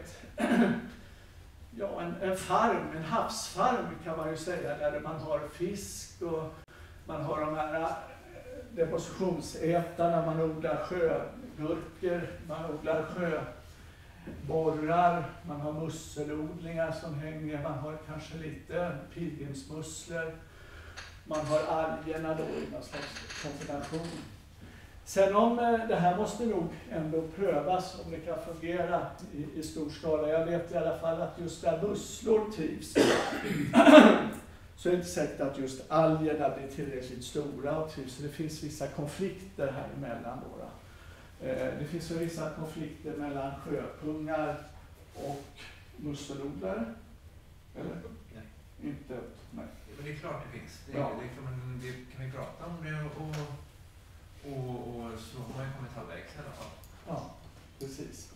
En farm, en havsfarm kan man ju säga, där man har fisk och man har de här depositionsätarna, man odlar sjögurkor, man odlar sjöborrar, man har musselodlingar som hänger, man har kanske lite pilgrimsmusslor, man har algerna då i någon slags kombination. Sen om det här måste nog ändå prövas om det kan fungera i stor skala. Jag vet i alla fall att just där musslor trivs så är det inte säkert att just algerna blir tillräckligt stora och trivs. Det finns vissa konflikter här emellan då. Det finns vissa konflikter mellan sjöpungar och musselodlare. Eller? Nej. Inte? Nej. Men det är klart det finns. Det kan vi prata om det och så har man kommit halvvägs i alla fall. Ja, precis.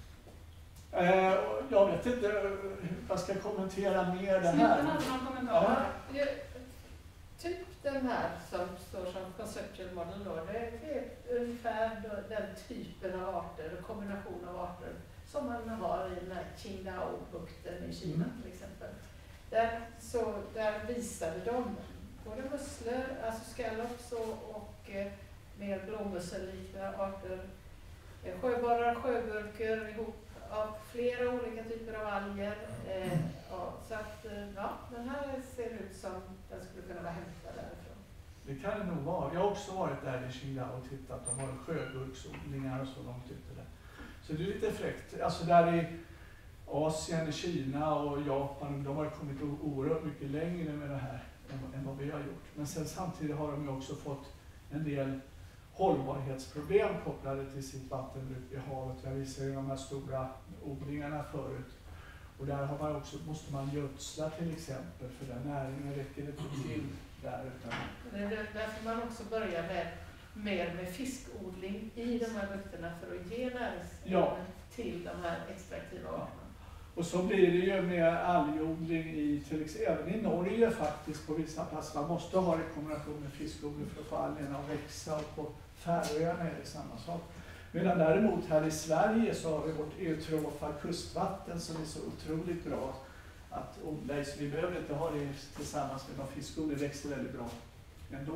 Jag vet inte, jag ska kommentera mer det här. Snuten hade någon kommentar. Ja, typ den här som står som conceptual model då, det är ungefär den typen av arter och kombination av arter som man har i den här Qingdao-bukten i Kina till exempel. Där visade de både musslor, alltså scallops och mer blåmusselliknande arter, sjöborrar, sjögurkor ihop av flera olika typer av alger. Så att den här ser ut som den skulle kunna vara hämtad därifrån. Det kan det nog vara. Jag har också varit där i Kina och tittat. De har sjögurksodlingar och så långt ute där. Så det är lite fräckt. Alltså där i Asien, Kina och Japan, de har kommit oerhört mycket längre med det här än vad vi har gjort. Men sen samtidigt har de ju också fått en del hållbarhetsproblem kopplade till sitt vattenbruk i havet. Jag visade ju de här stora odlingarna förut. Och där har man också, måste man gödsla till exempel, för den näringen räcker inte till där. Det är därför man också börjar mer med fiskodling i de här bukterna för att ge näringsämnen till de här extraktiva arterna. Och så blir det ju med algodling även i Norge faktiskt på vissa platser. Man måste ha det i kombination med fiskodling för att få algerna att växa, och på Färöarna är det samma sak. Medan däremot här i Sverige så har vi vårt eutrofa kustvatten som är så otroligt bra att odla i, så vi behöver inte ha det tillsammans med någon fiskodling, det växer väldigt bra ändå.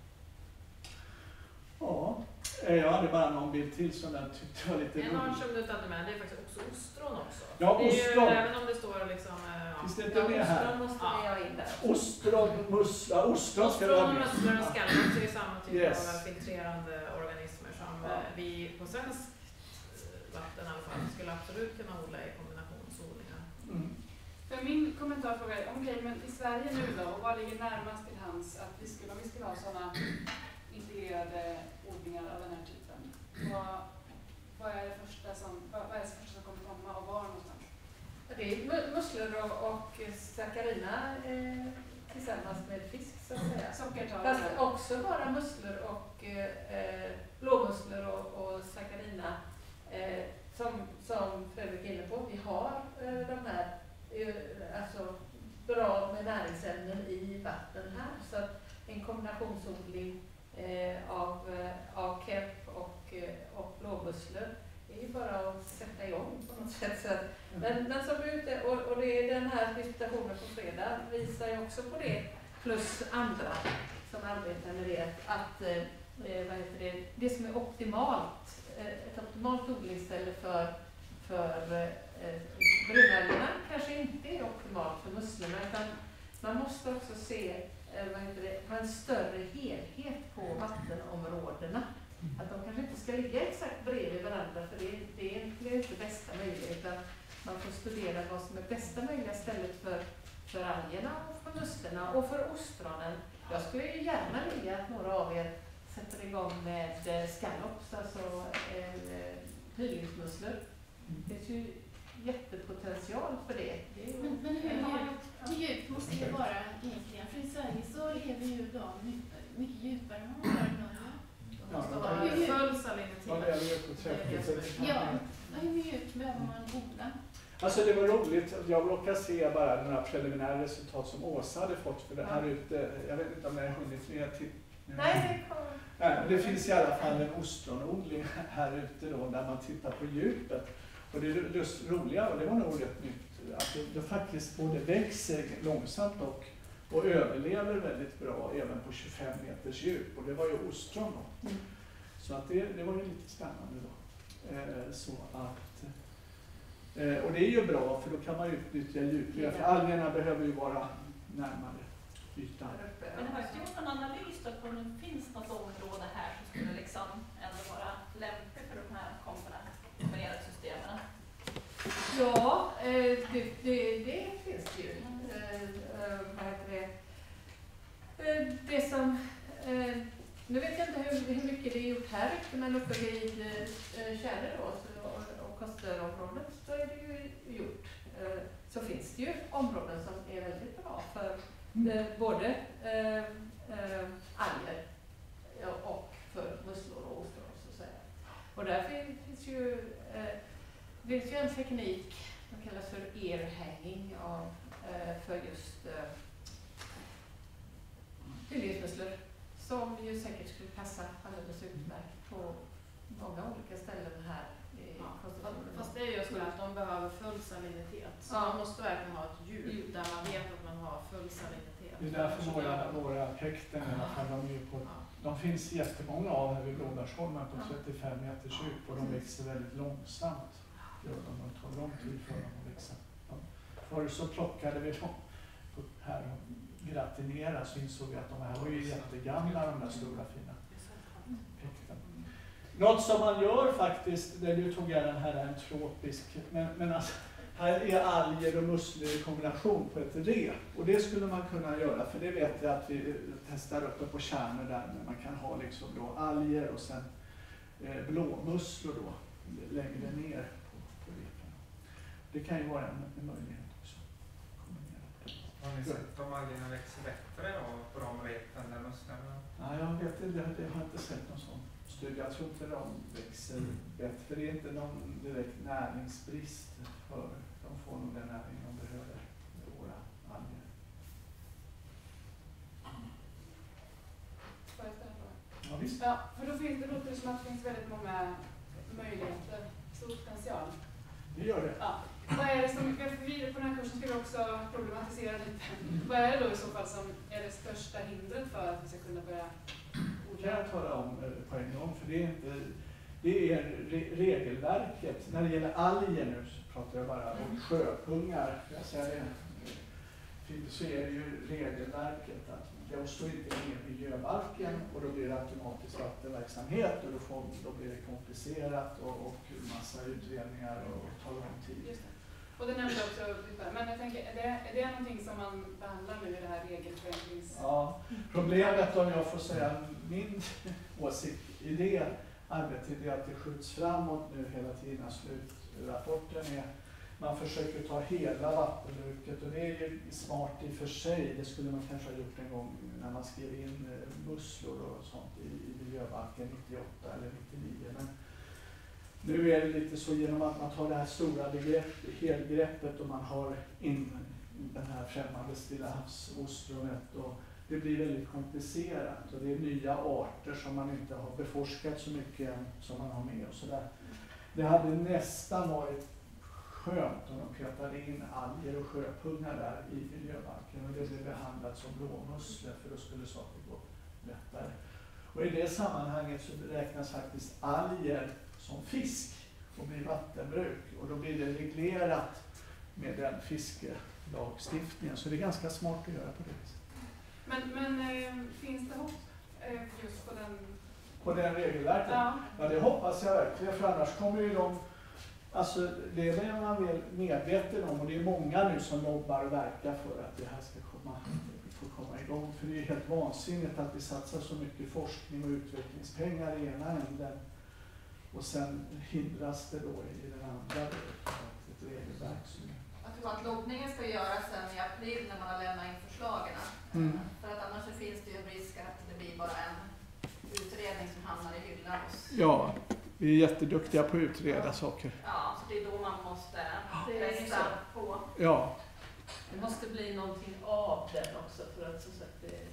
Ja, jag hade bara någon bild till som jag tyckte var lite rolig. En art som du inte hade med, det är faktiskt också ostron också. Ja, det är ostron. Ju, även om det står liksom... Finns det inte med här? Ostron måste vi ha in där. Ostron, mussla, ostron ska vi ha med. Musslor och scallops är samma typ Yes. av filtrerande organismer som vi på svenskt vatten i alla fall skulle absolut kunna odla i kombinationsodlingar. Mm. För min kommentarfråga är, okej, men i Sverige nu då, och vad ligger närmast till hands att om vi skulle ha sådana integrerade odlingar av den här typen, vad är det första som kommer komma och var någonstans? Det är musslor och saccharina tillsammans med fisk så att säga. Sockertal. Fast också bara musslor och blåmusslor och saccharina som Fredrik är inne på, vi har de här alltså bra med näringsämnen i vatten här. Så att en kombinationsodling av kemp och blåmusslor är ju bara att sätta igång på något sätt. Så, men som ute, och det är den här disputationen på fredag visar ju också på det, plus andra som arbetar med det, att det som är optimalt, ett optimalt odlingsställe för brunalgerna kanske inte är optimalt för musslorna, utan man måste också se ha en större helhet på vattenområdena. Att de kanske inte ska ligga exakt bredvid varandra, för det är inte bästa möjliga, utan man får studera vad som är bästa möjliga stället för algerna och för musslorna och för ostronen. Jag skulle ju gärna vilja att några av er sätter igång med scallops, alltså hylingsmusslor. Det finns ju jättepotential för det. Men hur djupt måste det vara egentligen? För i Sverige så lever ju de mycket djupare än vad man gör i Norge. Full salinitet. Ja, hur mjukt behöver man odla? Alltså det var roligt, jag råkade se bara några preliminära resultat som Åsa hade fått för det här ute. Jag vet inte om jag har hunnit med till. Nej, det finns i alla fall en ostronodling här ute då, där man tittar på djupet. Och det är just roliga, och det var nog rätt nytt, att det faktiskt både växer långsamt och överlever väldigt bra även på 25 meters djup. Och det var ju ostron då. Så att det var ju lite spännande då. Så att, och det är ju bra, för då kan man utnyttja djuplera. För algerna behöver ju vara närmare ytan. Men det har ju gjort en analys då på om det finns något område här som skulle liksom ändå vara lämpligt för de här kombinerade systemen. Ja, det finns det ju. Vad heter det? Det som, nu vet jag inte hur mycket det är gjort här ute, men uppe vid Kärre då, och Kosterområdet, så är det ju gjort. Så finns det ju områden som är väldigt bra för både alger och för musslor och ostron, så att säga. Och där finns ju en teknik som kallas för ear hanging för just hylingsmusslor, som ju säkert skulle passa alldeles utmärkt på många olika ställen här i konstitutionen. Fast det är just det att de behöver full salinitet. Så man måste verkligen ha ett djup där man vet att man har full salinitet. Det är därför våra häkten i alla fall, de finns jättemånga av här vid Blåbärsholmen på 35 meters djup, och de växer väldigt långsamt. Det tar lång tid för dem att växa. Förr så plockade vi dem här och gratinerade, så insåg vi att de här var ju jättegamla, de där stora fina häkten. Något som man gör faktiskt, där du tog den här en tropisk, men alltså, här är alger och musslor i kombination på ett rep, och det skulle man kunna göra, för det vet jag att vi testar uppe på Kärnor där, men man kan ha liksom då alger och sen blåmusslor då längre ner på repen. Det kan ju vara en möjlighet också. Har ni sett om algerna växer bättre då på de repen där musslorna? Nej, jag vet inte, jag har inte sett någon sån studie. Jag tror inte de växer bättre, för det är inte någon direkt näringsbrist för de får nog den näring de behöver, våra alger. Får jag ställa en fråga? Ja, visst. Ja, för då låter det som att det finns väldigt många möjligheter, stor potential. Det gör det. Ja. Vad är det som, på den här kursen ska vi också problematisera lite. Vad är det då i så fall som är det största hindret för att vi ska kunna börja Det kan jag tala om på en gång, för det är regelverket. När det gäller alger nu så pratar jag bara om sjöpungar. Jag säger det, så är det ju regelverket att det står inte med i miljöbalken, och då blir det automatisk vattenverksamhet, och då blir det komplicerat och massa utredningar och tar lång tid. Just det. Och det nämnde också, men jag tänker, är det någonting som man behandlar nu i det här regelförenklings... Ja, problemet, om jag får säga min åsikt i det arbetet, är att det skjuts framåt nu hela tiden. Slutrapporten är, man försöker ta hela vattenbruket, och det är ju smart i och för sig. Det skulle man kanske ha gjort en gång när man skrev in musslor och sånt i miljöbalken 98 eller 99. Men Nu är det lite så genom att man tar det här stora helgreppet och man har in den här främmande stillahavsoostronet och det blir väldigt komplicerat och det är nya arter som man inte har beforskat så mycket än som man har med och sådär. Det hade nästan varit skönt om de petade in alger och sjöpungar där i miljöbalken och det blev behandlat som blåmusslor för då skulle saker gå lättare. Och i det sammanhanget så räknas faktiskt alger som fisk och blir vattenbruk och då blir det reglerat med den fiskelagstiftningen så det är ganska smart att göra på det viset. Men finns det hopp just på den? På den regelverket? Ja. Ja, det hoppas jag verkligen för annars kommer ju de, alltså det är man väl medveten om och det är många nu som lobbar och verkar för att det här ska få komma igång för det är helt vansinnigt att vi satsar så mycket forskning och utvecklingspengar i ena änden och sen hindras det då i den andra ett regelverk som jag tror att loggningen ska göras sen i april när man har lämnat in förslagen. För att annars så finns det ju en risk att det blir bara en utredning som hamnar i hyllan hos... Ja, vi är jätteduktiga på att utreda saker. Ja, så det är då man måste pressa på. Ja. Det måste bli någonting av den också för att så att det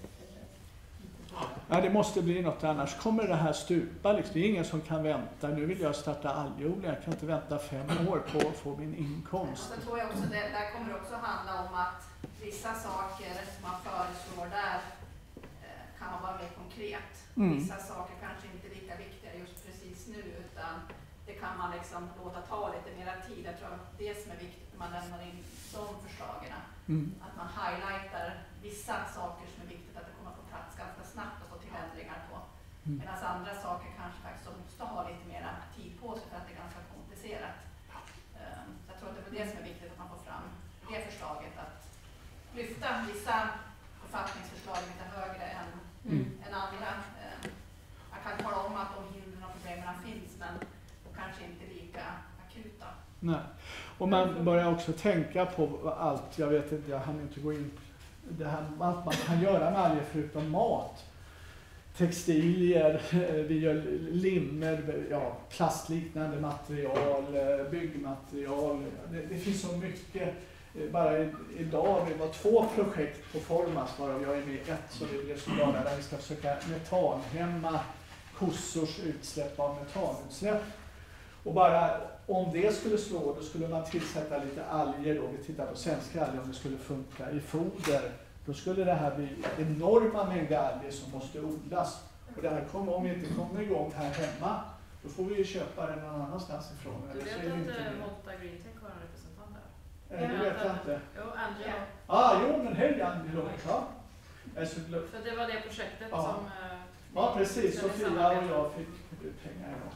Ja, det måste bli något annars kommer det här stupa. Liksom. Det är ingen som kan vänta. Nu vill jag starta algodling. Jag kan inte vänta 5 år på att få min inkomst. Och så tror jag också det där kommer det också handla om att vissa saker som man föreslår där kan man vara mer konkret. Vissa saker kanske inte är lika viktiga just precis nu utan det kan man liksom låta ta lite mera tid. Jag tror att det som är viktigt när man lämnar in de förslagen. Att man highlightar vissa saker som är viktigt att det kommer på plats ganska snabbt och få till ändringar på. Medan andra saker kanske faktiskt måste ha lite mera tid på sig för att det är ganska komplicerat. Så jag tror att det är det som är viktigt att man får fram det förslaget att lyfta vissa författningsförslag lite högre än andra. Man kan tala om att de hindren och problemen finns men kanske inte lika akuta. Nej. Och man börjar också tänka på allt, jag vet inte, jag hann inte gå in på det här, allt man kan göra med alger förutom mat. Textilier, vi gör limmer, ja, plastliknande material, byggmaterial. Det finns så mycket. Bara idag, vi var 2 projekt på Formas, varav jag är med i ett, så vi blev så glada där vi ska försöka metanhämma kossors utsläpp av metanutsläpp. Och bara om det skulle slå, då skulle man tillsätta lite alger då, vi tittar på svenska alger om det skulle funka i foder. Då skulle det här bli enorma mängder alger som måste odlas. Och det här kommer, om vi inte kommer igång här hemma, då får vi ju köpa den någon annanstans ifrån. Du vet att Motta Greentech har en representant där? Det vet jag inte. Jo, Angelo. Jo, men hej Angelo. Ja. För det var det projektet som... Ja, precis. Sofia och jag fick pengar idag.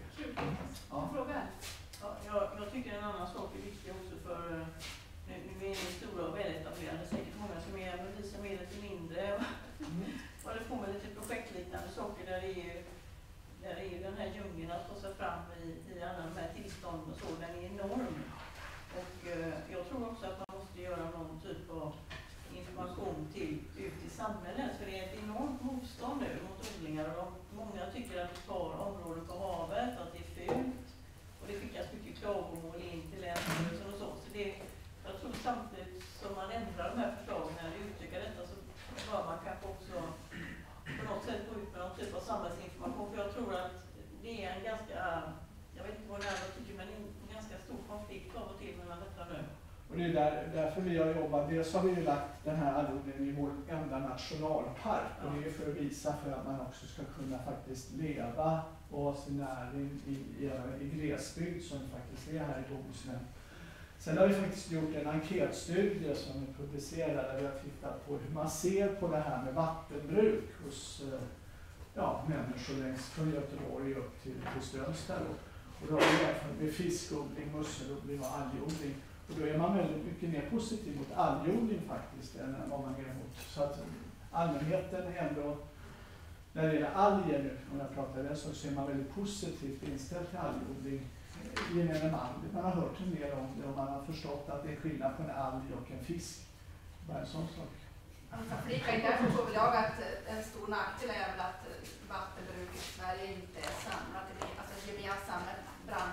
Fråga? Ja, jag tycker en annan sak är viktig också för nu är ni stora och väletablerade, säkert många som är, men vi som är lite mindre och det får med lite projektliknande saker där är ju den här djungeln att ta sig fram i alla de här tillstånden och så, den är enorm. Och jag tror också att man måste göra någon typ av information ut i samhället, för det är ett enormt motstånd nu mot odlingar och många tycker att vi tar områden på havet, att det är fult och det skickas mycket klagomål in till länsstyrelsen och så. Så jag tror samtidigt som man ändrar de här förslagen eller uttrycker detta så bör man kanske också på något sätt gå ut med någon typ av samhällsinformation, för jag tror att det är en ganska, jag vet inte vad det är jag tycker, men en ganska stor konflikt av och till mellan detta nu. Och det är därför vi har jobbat. Dels har vi ju lagt den här algodlingen i vår enda nationalpark. Och det är för att visa för att man också ska kunna faktiskt leva och ha sin näring i glesbygd som faktiskt är här i Bohuslän. Sen har vi faktiskt gjort en enkätstudie som är publicerad där vi har tittat på hur man ser på det här med vattenbruk hos människor från Göteborg upp till Strömstad. Och då har vi jämfört med fiskodling, musselodling och algodling. Och då är man väldigt mycket mer positiv mot algodling faktiskt än vad man är emot. Så att allmänheten ändå, när det gäller alger nu, om jag pratar det så är man väldigt positivt inställd till algodling. Gemene man, man har hört en del om det och man har förstått att det är skillnad på en alg och en fisk. Bara en sån sak. Därför tror jag att en stor nackdel är väl att vattenbruk i Sverige inte är samlat i alltså gemensam bransch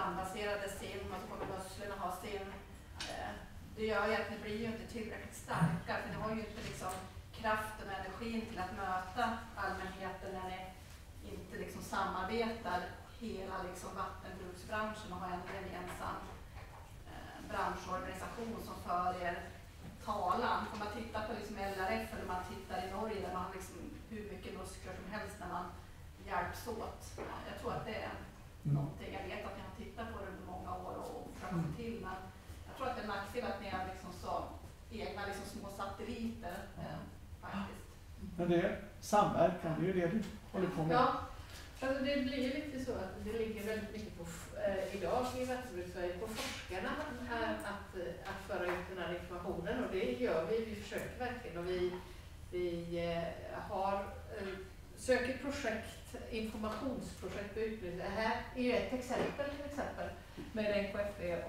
landbaserade sin, och så kommer musslorna ha sin. Det gör ju att ni blir ju inte tillräckligt starka, för ni har ju inte liksom kraften och energin till att möta allmänheten när ni inte liksom samarbetar hela liksom vattenbruksbranschen och har en gemensam branschorganisation som för er talan. Om man tittar på liksom LRF eller man tittar i Norge där man har liksom hur mycket muskler som helst när man hjälps åt. Jag tror att det är någonting, jag vet att ni har tittat på det under många år och försökt få till, men jag tror att det är nackdel att ni är liksom så egna liksom små satelliter faktiskt. Men det är samverkan, det är ju det du håller på med. Ja, alltså det blir ju lite så att det ligger väldigt mycket på idag i Vattenbruk-Sverige på forskarna att föra ut den här informationen, och det gör vi försöker verkligen, och vi har söker projekt, informationsprojekt på utbildning. Det här är ju ett exempel till exempel med NKFV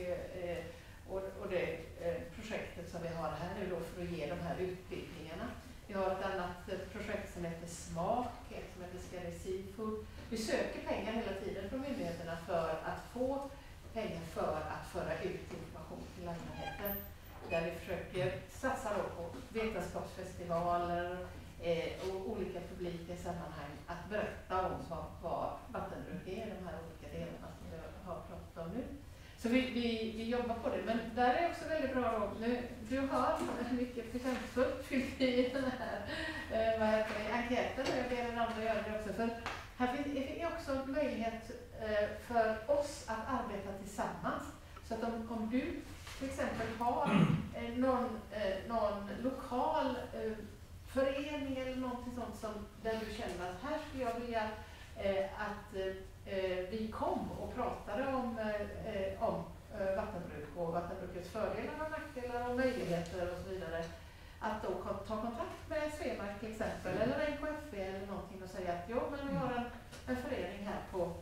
och det projektet som vi har här nu då för att ge de här utbildningarna. Vi har ett annat projekt som heter SMAK, ett som heter Scary Seafood. Vi söker pengar hela tiden från myndigheterna för att få pengar för att föra ut information till allmänheten. Där vi försöker satsa då på vetenskapsfestivaler och olika publika sammanhang att berätta om vad vattenbruk är, de här olika delarna som vi har pratat om nu. Så vi jobbar på det, men där är också väldigt bra då. Nu, du har mycket förtjänstfullt fyllt i den här enkäten, och jag ber den andra göra det också. För här finns det också möjlighet för oss att arbeta tillsammans. Så att om du till exempel har någon lokal förening eller någonting sånt som där du känner att här skulle jag vilja att vi kom och pratade om vattenbruk och vattenbrukets fördelar och nackdelar och möjligheter och så vidare. Att då ta kontakt med Svemark till exempel eller NKFV eller någonting och säga att jo, men vi har en förening här på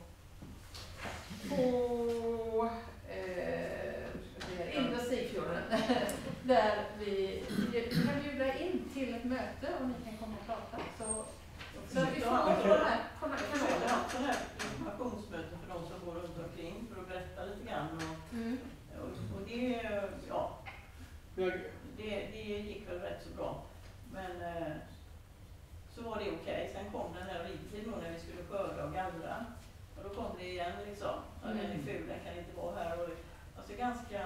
Indre Stigfjorden där vi kan bjuda in till ett möte och ni kan komma och prata. Så att vi får det här informationsmöten för de som går runt omkring för att berätta lite grann. Och det, ja, det gick väl rätt så bra. Men så var det okej. Sen kom den här riktigt när vi skulle skörda och gallra. Och då kom det igen liksom. Den är ful, den kan inte vara här. Och, alltså ganska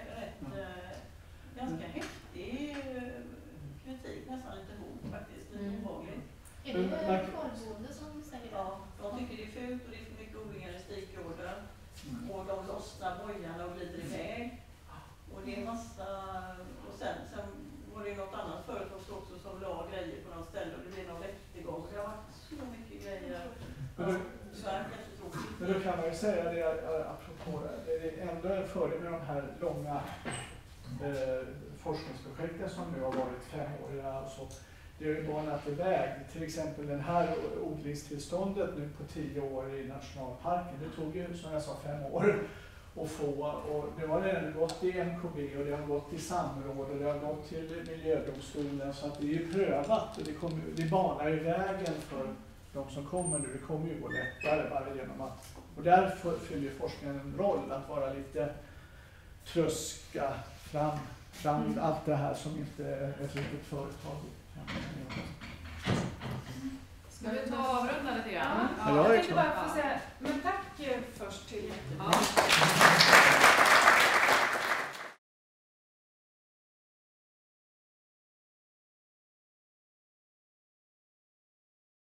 häftig kritik, nästan lite hot faktiskt. Lite obehagligt. Är det kvarboende som säger det? Ja, de tycker det är fult och det är för mycket odlingar i stikjorden. Och de lossnar bojarna och glider iväg. Och det är massa... Och sen var det något annat företag också som la grejer på något ställe och det blev någon rättegång. Det har varit så mycket grejer. Men då kan man ju säga det apropå det är ändå en fördel med de här långa forskningsprojekten som nu har varit 5-åriga och så. Det är ju banat iväg. Till exempel det här odlingstillståndet nu på 10 år i nationalparken. Det tog ju som jag sa 5 år att få, och nu har det gått i NKB och det har gått i samråd och det har gått till miljödomstolen, så att det är ju prövat och det banar ju vägen för de som kommer nu. Det kommer ju gå lättare bara genom att, och därför fyller ju forskningen en roll att vara lite tröska fram allt det här som inte ett riktigt företag. Ska vi ta avrunda lite grann? Ja, jag tänkte bara få säga, men